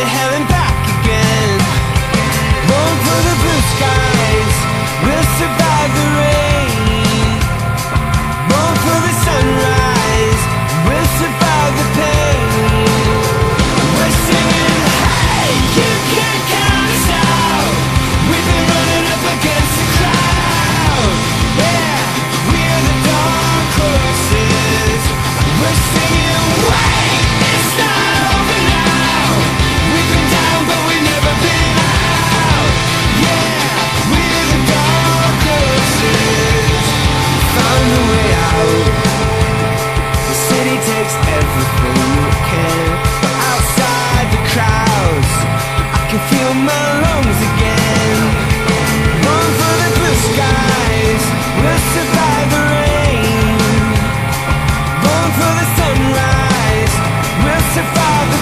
to hell and back again. Born for the blue skies, we'll survive the rain. Born for the sunrise, we'll survive the pain. We're singing, hey, you can't count us out. We've been running up against the crowd. Yeah, we're the dark horses. We're singing, wait, it's not over now. We've been down, but we've never been out. Yeah, we're the dark horses. Found a way out. The city takes everything it can, but outside the crowds, I can feel my lungs again. Born for the blue skies, we'll survive the rain. Born for the sunrise, we'll survive the